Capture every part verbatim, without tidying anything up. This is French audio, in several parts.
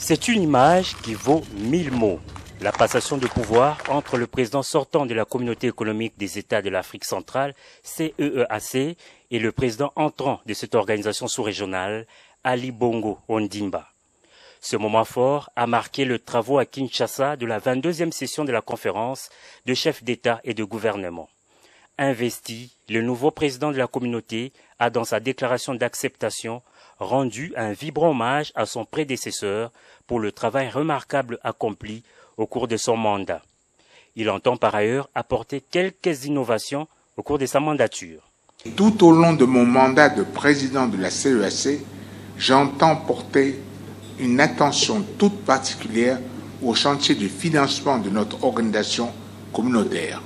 C'est une image qui vaut mille mots. La passation de pouvoir entre le président sortant de la Communauté économique des États de l'Afrique centrale, C E E A C, et le président entrant de cette organisation sous-régionale, Ali Bongo Ondimba. Ce moment fort a marqué le travaux à Kinshasa de la vingt-deuxième session de la conférence de chefs d'État et de gouvernement. Investi, le nouveau président de la communauté a, dans sa déclaration d'acceptation, rendu un vibrant hommage à son prédécesseur pour le travail remarquable accompli au cours de son mandat. Il entend par ailleurs apporter quelques innovations au cours de sa mandature. Tout au long de mon mandat de président de la C E A C, j'entends porter une attention toute particulière au chantier du financement de notre organisation communautaire.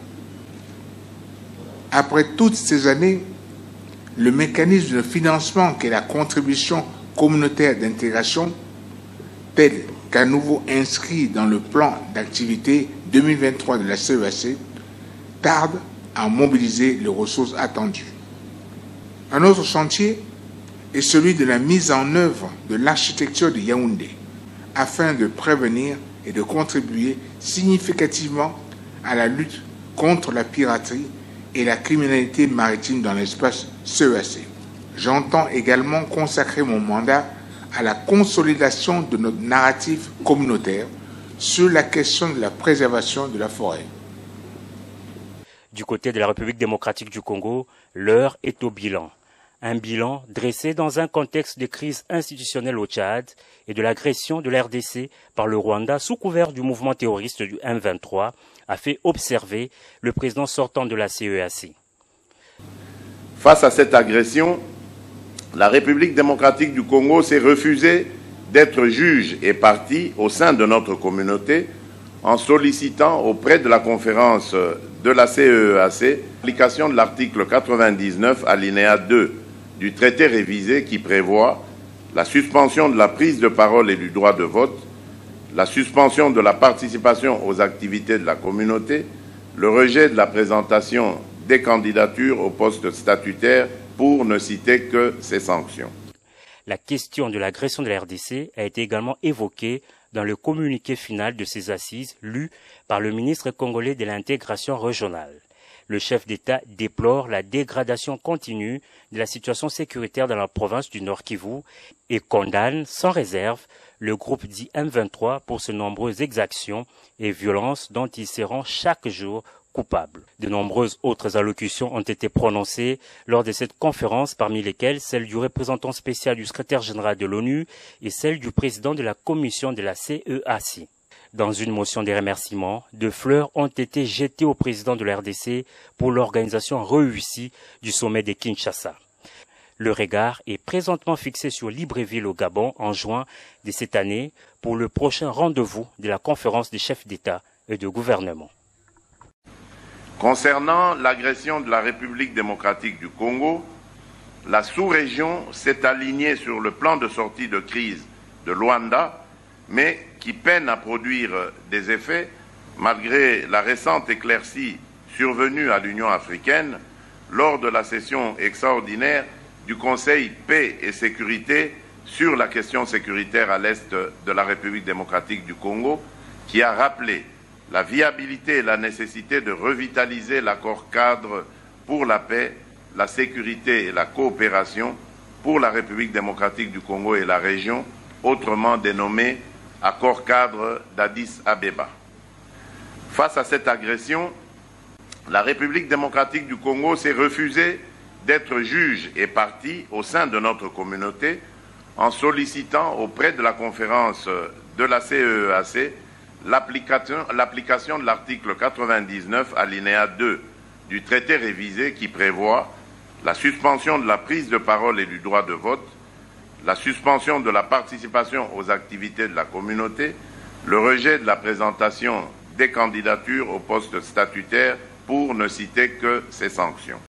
Après toutes ces années, le mécanisme de financement qu'est la contribution communautaire d'intégration, tel qu'à nouveau inscrit dans le plan d'activité deux mille vingt-trois de la C E A C, tarde à mobiliser les ressources attendues. Un autre chantier est celui de la mise en œuvre de l'architecture de Yaoundé, afin de prévenir et de contribuer significativement à la lutte contre la piraterie et la criminalité maritime dans l'espace C E A C. J'entends également consacrer mon mandat à la consolidation de notre narratif communautaire sur la question de la préservation de la forêt. Du côté de la République démocratique du Congo, l'heure est au bilan. Un bilan dressé dans un contexte de crise institutionnelle au Tchad et de l'agression de l'R D C par le Rwanda sous couvert du mouvement terroriste du M vingt-trois a fait observer le président sortant de la C E A C. Face à cette agression, la République démocratique du Congo s'est refusée d'être juge et partie au sein de notre communauté en sollicitant auprès de la conférence de la C E E A C l'application de l'article quatre-vingt-dix-neuf alinéa deux du traité révisé qui prévoit la suspension de la prise de parole et du droit de vote, la suspension de la participation aux activités de la communauté, le rejet de la présentation des candidatures aux postes statutaires, pour ne citer que ces sanctions. La question de l'agression de la R D C a été également évoquée dans le communiqué final de ces assises lu par le ministre congolais de l'intégration régionale. Le chef d'État déplore la dégradation continue de la situation sécuritaire dans la province du Nord Kivu et condamne sans réserve le groupe dit M vingt-trois pour ses nombreuses exactions et violences dont il se rend chaque jour coupable. De nombreuses autres allocutions ont été prononcées lors de cette conférence, parmi lesquelles celle du représentant spécial du secrétaire général de l'ONU et celle du président de la commission de la C E A C. Dans une motion de remerciement, de fleurs ont été jetées au président de l'R D C pour l'organisation réussie du sommet de Kinshasa. Le regard est présentement fixé sur Libreville au Gabon en juin de cette année pour le prochain rendez-vous de la conférence des chefs d'État et de gouvernement. Concernant l'agression de la République démocratique du Congo, la sous-région s'est alignée sur le plan de sortie de crise de Luanda, mais qui peine à produire des effets malgré la récente éclaircie survenue à l'Union africaine lors de la session extraordinaire du Conseil paix et sécurité sur la question sécuritaire à l'est de la République démocratique du Congo, qui a rappelé la viabilité et la nécessité de revitaliser l'accord cadre pour la paix, la sécurité et la coopération pour la République démocratique du Congo et la région, autrement dénommé accord cadre d'Addis Abeba. Face à cette agression, la République démocratique du Congo s'est refusée d'être juge et partie au sein de notre communauté en sollicitant auprès de la conférence de la C E E A C l'application de l'article quatre-vingt-dix-neuf alinéa deux du traité révisé qui prévoit la suspension de la prise de parole et du droit de vote, la suspension de la participation aux activités de la communauté, le rejet de la présentation des candidatures aux postes statutaires, pour ne citer que ces sanctions.